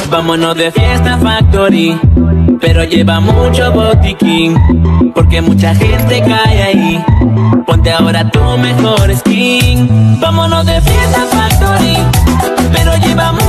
Vámonos de fiesta factory, pero lleva mucho botiquín, porque mucha gente cae ahí. Ponte ahora tu mejor skin. Vámonos de fiesta factory, pero lleva mucho